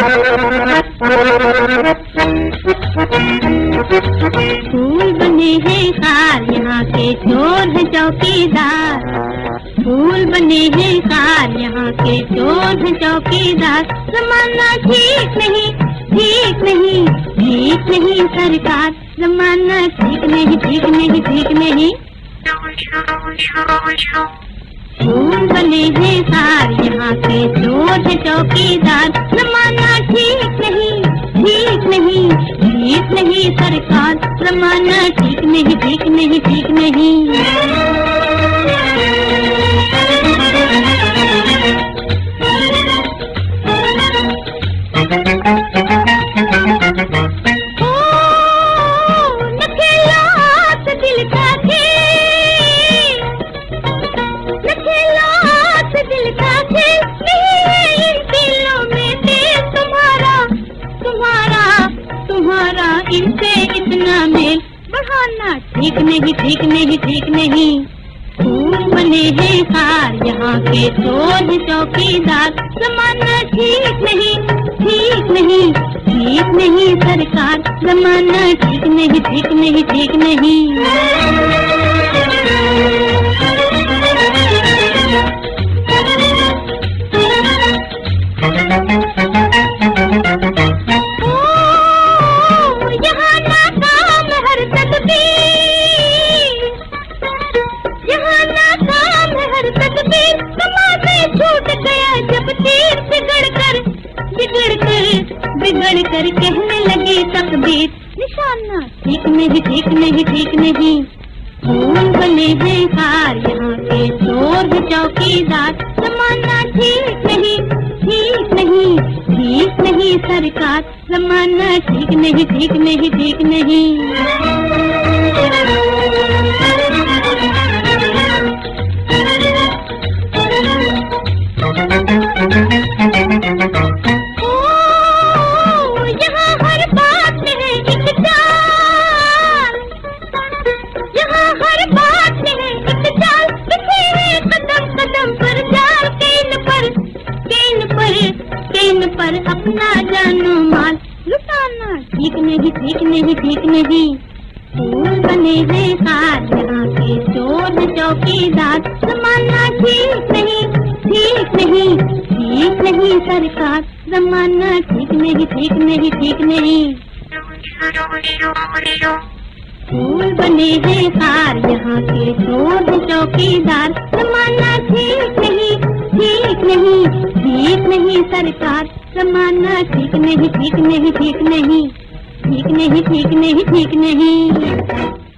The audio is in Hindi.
फूल बने हैं कार यहाँ के चोर है चौकीदार। फूल बने हैं कार यहाँ के चोर है चौकीदार। जमाना ठीक नहीं, ठीक नहीं, ठीक नहीं सरकार। जमाना ठीक नहीं, ठीक नहीं, ठीक नहीं। फूल बने हैं कार यहाँ के चोर है चौकीदार। जमाना ठीक नहीं, ठीक नहीं, ठीक नहीं सरकार। जमाना ठीक नहीं, ठीक नहीं, ठीक नहीं। इनसे इतना मेल बढ़ाना ठीक नहीं, ठीक नहीं, ठीक नहीं। फूल बने हैं कार यहाँ के चोर है चौकीदार। जमाना ठीक नहीं, ठीक नहीं, ठीक नहीं सरकार। जमाना ठीक नहीं, ठीक नहीं, ठीक नहीं। बिगड़ कर कहने लगी तकदीर। निशाना ठीक नहीं, ठीक नहीं, ठीक नहीं। फूल बने हैं कार यहाँ के चोर है चौकीदार। जमाना ठीक नहीं, ठीक नहीं, ठीक नहीं सरकार। जमाना ठीक नहीं, ठीक नहीं, ठीक नहीं। पर अपना जानो माल लुटाना ठीक नहीं, ठीक नहीं, ठीक नहीं। फूल बने हैं कार यहाँ के चोर है चौकीदार। जमाना ठीक नहीं, ठीक नहीं, ठीक नहीं सरकार। जमाना ठीक नहीं, ठीक नहीं, ठीक नहीं। फूल बने हैं कार यहाँ के चोर है चौकीदार। जमाना ठीक नहीं, ठीक नहीं, ठीक नहीं सरकार। जमाना ठीक नहीं, ठीक नहीं, ठीक नहीं, ठीक नहीं, ठीक नहीं, ठीक नहीं।